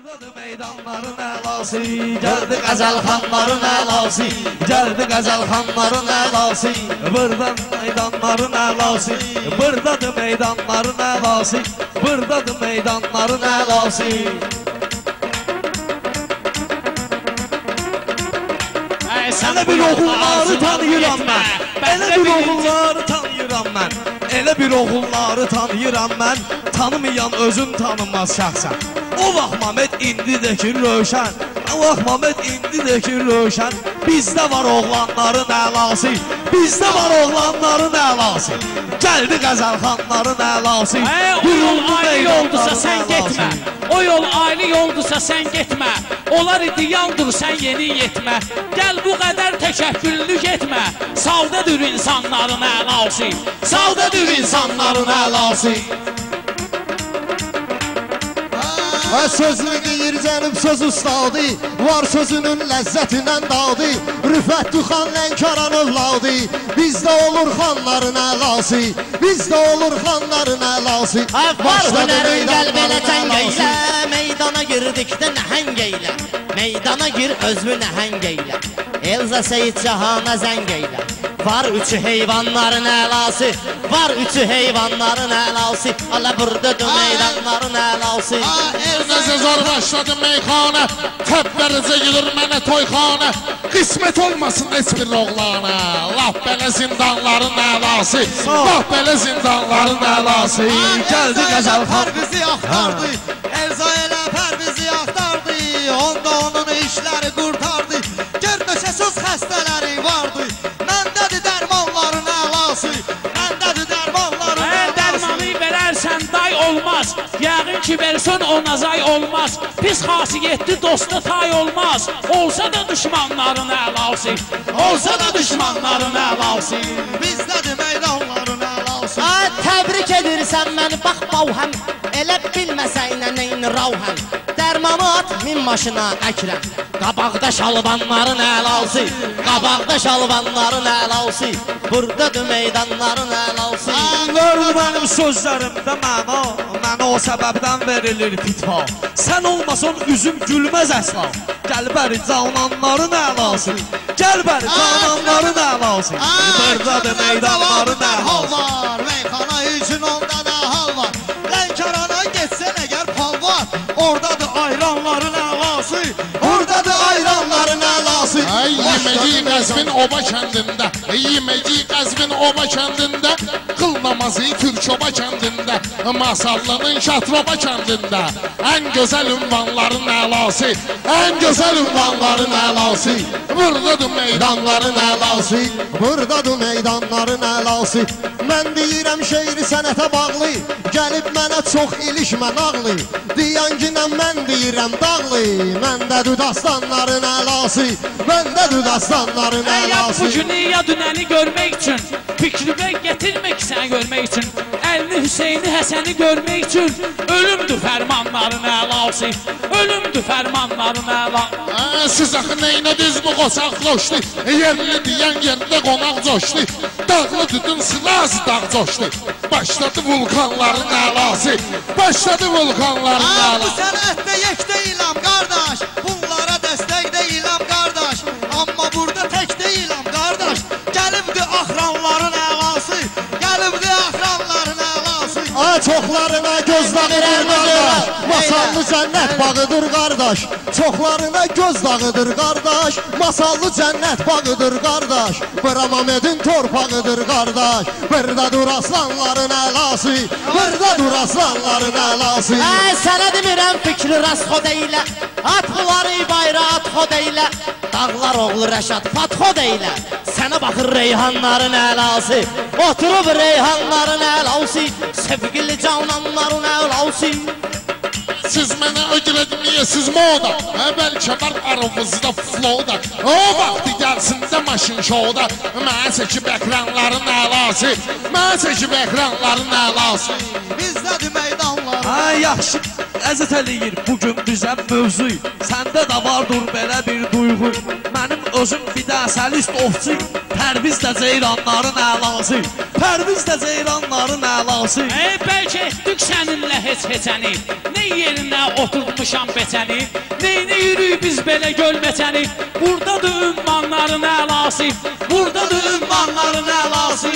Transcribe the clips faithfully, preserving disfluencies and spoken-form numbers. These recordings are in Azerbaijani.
Buradadır meydanların əlası, gəldi qəzəlxanların əlası, gəldi qəzəlxanların əlası. Buradadır meydanların əlası, buradadır meydanların əlası, buradadır meydanların əlası. Elə bir oğulları tanıyıram mən, elə bir oğulları tanıyıram mən, elə bir oğulları tanıyıram mən, tanımayan özün tanınmaz şəxsən. O vaxt Məhəmməd indidəki rövşən, o vaxt Məhəmməd indidəki rövşən. Bizdə var oğlanların əlası, bizdə var oğlanların əlası. Gəldi qəzəlxanların əlası. O yol ayrı yoldursa sən getmə, o yol ayrı yoldursa sən getmə. Onlar idi yandır sən yeni yetmə. Gəl bu qədər təkəbbürlük etmə. Savdadır insanların əlası, savdadır insanların əlası. Sözünü deyir cənib söz ustadı, var sözünün ləzzətindən dadı. Rüfətli xan Lənkəran övladı, bizdə olur xanların əlası, bizdə olur xanların əlası. Var hünərin gəl belə cəng eylə, meydana girdikdə nəhəng eylə, meydana gir özünü nəhəng eylə, Elza Seyid Cahana zəng eylə. Var üçü heyvanların əlası, var üçü heyvanların əlası. Ala buradadır meydanların əlası. Elnəzə zor başladı meyxanə, təbbərəcə gilir mənə toyxanə. Qismət olmasın heç bir oğlana, laf belə zindanların əlası, laf belə zindanların əlası. Gəldi qəzəlxan bizi axtardı, Elza elə pər bizi axtardı, onda onun işləri qurtardı. Gör nöşəsiz xəstələri vardı, məndədir dərmanların əlası, məndədir dərmanların əlası. Əgər dərmanı verərsən day olmaz, yəqin ki versən ona zay olmaz. Pis xasiyyətli dosta tay olmaz, olsa da düşmanların əlası, olsa da düşmanların əlası. Bizdədir meydanların əlası. Təbrik edirsən məni bax bavhəm, elə bilməsəynə neyin ravhəm. Dərmanı at min maşına əkrəm, qabaqda şalvanların əlası, qabaqda şalvanların əlası. Buradadır meydanların əlası. Gördü mənim sözlərimdə məna, mənə o səbəbdən verilir fitva. Sən olmasan üzüm gülməz əsla, gəl bəri cananların əlası, gəl bəri cananların əlası. Buradadır meydanların əlası. Meyxana üçün onda da hal var, Lənkərana getsən əgər pal var, oradadır ayranların əlası, oradadır ayranların əlası. Yeməci Qəzvin Oba kəndində, yeməci Qəzvin Oba kəndində, qıl namazı Türkoba kəndində, Masallının Şatroba kəndində. Ən gözəl ünvanların əlası, ən gözəl ünvanların əlası. Buradadır meydanların əlası, buradadır meydanların əlası. Mən deyirəm şeiri sənətə bağlı, gəlib mənə çox ilişmə nağlı. Diyanginə mən deyirəm dağlı, məndədir dastanların əlası, məndədir dastanların Ya əlası. bugünü ya dünəni görmək üçün, fikrimi getirmək səni görmək üçün, Əlini Hüseyni Həsəni görmək üçün, ölümdür fərmanların əlası, ölümdür fərmanların əlası. Siz axı neynədiniz bu qoçaq coşdu, yerli deyən yerdə qonaq coşdu. Dağlı düdün sılası dağ coşdu, başladı vulkanların əlası, başladı vulkanların Bu əlası. sənətdə yek deyiləm qardaş, bunlara dəstək deyiləm qardaş, amma burada tək deyiləm qardaş. Gəlibdir axranların əlası, gəlibdir axranların əlası. Ay çoxlarına göz dağıdır qardaş, masallı cənnət bağıdır qardaş. Çoxlarına göz dağıdır qardaş, masallı cənnət bağıdır qardaş. Bıramamedin torpağıdır qardaş, burada dur aslanların əlası, burada dur aslanların əlası. Ay sənə demirəm fikri rasxod eylə, at bunları bayra at xod eylə. Dağlar oğlu Rəşad Fatxod eylə, sənə baxır reyhanların əlası, oturub reyhanların əlası, sevgili cananların əlası. Siz mənə öyrə deməyəsiz moda, bəlkə var aramızda flowda. O vaxtı gəlsin də maşın şovda, mənə çəkib ekranların əlası, mənə çəkib ekranların əlası. Bizdədir meydanlar. Ay yaxşı, əzət eləyir bugün bizə mövzu. Səndə də vardır belə bir duyğu. Mənim özüm bir də səlist ofçu, Pərviz də ceyranların əlası, Pərviz də ceyranların əlası. Ey, bəlkə etdik səninlə heç heçəni, ne yerinə oturtmuşam beçəni, neyini yürüyüb biz belə gölməçəni. Buradadır ünvanların əlası, buradadır ünvanların əlası.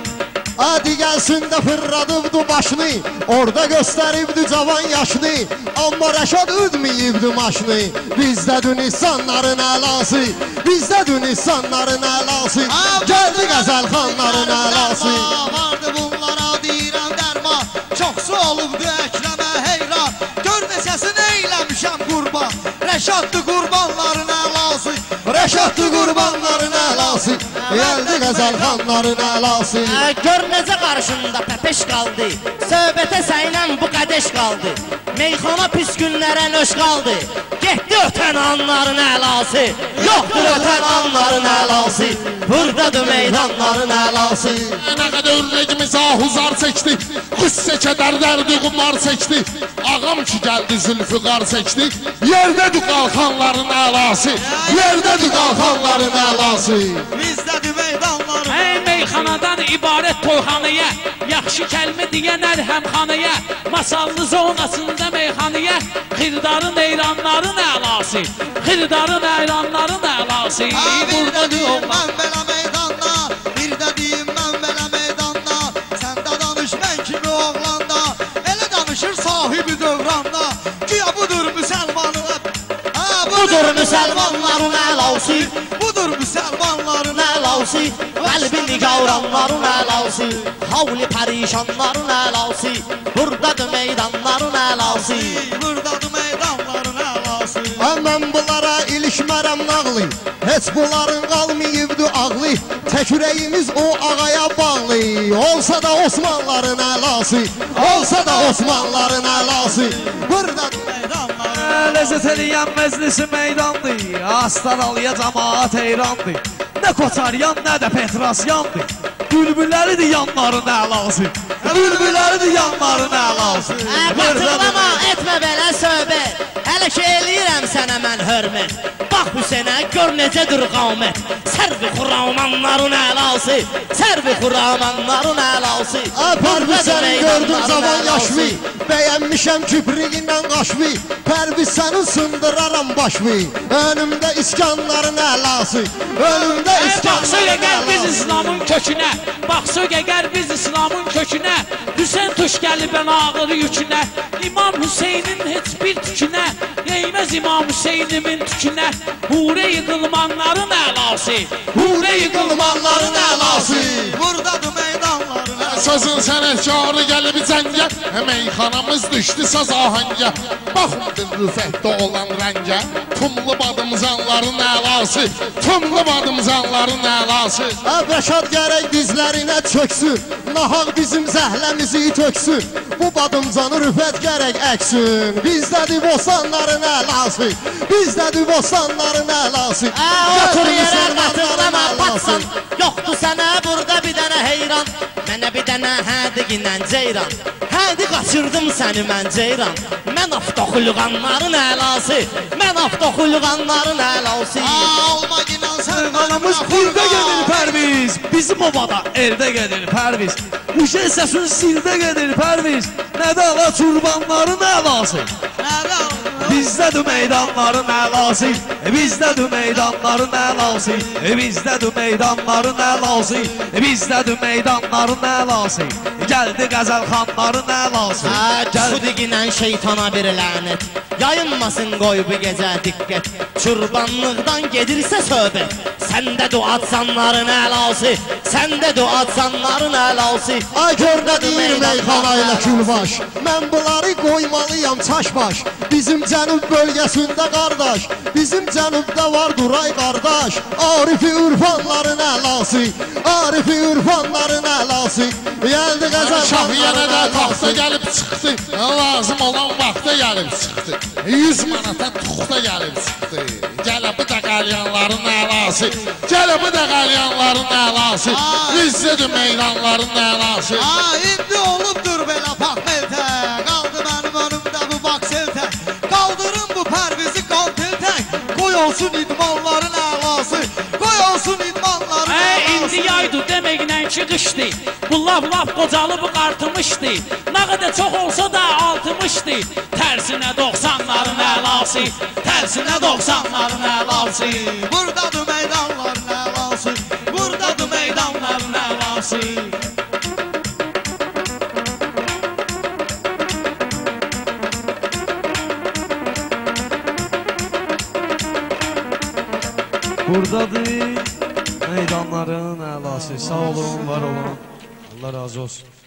Adi gəlsin də fırladıbdı başını, orada göstəribdi cavan yaşını. Amma Rəşad üdməyibdi maşını, bizdədir insanların əlası, bizdədir insanların əlası. Gəldi qəzəlxanların əlası. Vardı bunlara deyirəm dərma, çoxsu olubdu Əkrəmə heyran. Gör neçəsini eyləmişəm qurban, Rəşaddır qurbanların əlası, Rəşaddır qurbanların əlası, gəldi qəzəlxanların əlası. Gör necə qarşında pəpeş qaldı, söhbətə səylən bu qədəş qaldı. Meyxana pis günlərə nöş qaldı, getdi ötən anların əlası. Yoxdur ötən anların əlası, buradadır meydanların əlası. Nə qədər ürəyimiz ahuzar çəkdi, qüssə kədər dərdi qumar çəkdi. Ağam ki gəldi zülfüqar çəkdi, yerdədir qalxanların əlası, yerdədir qalxanların əlası. bizdədir meydanların. Ey, meyxanadan ibarət toyxanaya, yaxşı kəlmə deyən ərhəmxanaya, masallı zonasında meyxanaya, xirdarın eyranların əlası, xirdarın eyranların əlası. Bir də Buradadır deyim oğlan. mən belə meydanda, bir də deyim mən belə meydanda. Sən də danış mən kimi oğlanda, elə danışır sahibi dövranda. Güya budur müsəlmanlar, ha, Budur müsəlmanların əlası, budur müsəlmanların əlası. Qəlbi nigaranların əlası, havli pərişanların əlası. Buradadır meydanların əlası. buradadır meydanların əlası. Mən bunlara ilişmərəm nağlı, heç bunların qalmayıbdı ağlı. Tək ürəyimiz o ağaya bağlı, olsa da Osmanlıların əlası, olsa da Osmanlıların əlası. Buradadır Meydanların Ləzzət eləyən məclisi meydandır, Astaralıya cəmaat heyrandır. Nə Koçaryan, nə də Petrosyandır, bülbülləridir yanların əlası, bülbülləridir yanların əlası. Batırlama, etmə belə söhbət, hələ ki eləyirəm sənə mən hörmət. Bax Hüseynə, gör necədir qamət, sərvi xuramanların əlası, sərvi xuramanların əlası. Pərviz sənin gördüm cavan yaşlı, bəyənmişəm kibriğinlə qaşvi. Pərviz sənin sındıraram başvi, önümdə iskanların əlası, önümdə Ey, baxsa iskanların gəgər biz əlası. İslamın kökünə, baxsa gəgər biz İslamın kökünə, Hüseyn tuş gəlib ən ağır yükünə, İmam Hüseynin heç bir tükünə, yeyməz İmam Hüseynimin tükünə, Hure yıkılmanların əlası, Hure yıkılmanların əlası. buradadır meydanların əlası. Sazın sənətkarı gəlib cəngə, meyxanamız düşdü saz ahəngə. Baxmadın rüfətdə olan rəngə, tumlu badımzanların əlası, tumlu badımzanların əlası. Rəşad gərək dizlərinə çöksün, nahaq bizim zəhləmizi töksün. Bu badımcanı rüfət gərək əksün, bizdədir bostanların əlası, bizdədir bostanların əlası. Otur yerə qatırlama, batsan, yoxdur sənə burada bir dənə heyran. Mənə bir dənə hədiqinlə ceyran, hədi qaçırdım səni mən ceyran. Mən avtoxulğanların əlası, mən avtoxulğanların əlası. Alma ginan sən Anamız burada gedir Pərviz, bizim obada erdə gedir Pərviz. Uşaq səsin sildə gedir Pərviz, nədə ala çurbanların əlası. Bizdədir meydanların əlası, bizdədir meydanların əlası, bizdədir meydanların əlası, bizdədir meydanların əlası. Gəldi qəzəlxanların əlası. Çudiqinən şeytana bir lənət, yayınmasın qoy bu gecə diqqət. Çurbanlıqdan gedirsə söhbət, səndə duatsanların əlası, səndə duatsanların əlası. Ay gördə deyir meyxana ilə külbaş, mən bunları qoymalıyam çaşbaş. Bizim cənub bölgəsində qardaş, bizim cənubda var Duray qardaş. Arifi ürfanların əlası, Arifi ürfanların əlası. Gəldi Şah yenə də qəzəlxanların taxta əlası. gəlib çıxdı, lazım olan vaxta gəlib çıxdı. yüz manata tuxta gəlib çıxdı, gələbi də qalyanların əlası, gələbi də qalyanların əlası, izzədir meydanların əlası. Ha, indi olubdur belə pax meltə, qaldı mənim önümdə bu bak seltə. Qaldırın bu Pərvizi kontiltək, qoy olsun idmanların əlası, qoy olsun idmanların Ey, əlası. budur deməklə ki qışdı. Bu laf laf qocalıb qartmışdı. Nə qədər çox olsa da altmışdı. Tərsinə doxsanların əlası, tərsinə doxsanların əlası. Buradadır meydanların əlası, buradadır meydanların əlası. Buradadır meydanların əlası. Sağ olun, var olun. Allah razı olsun.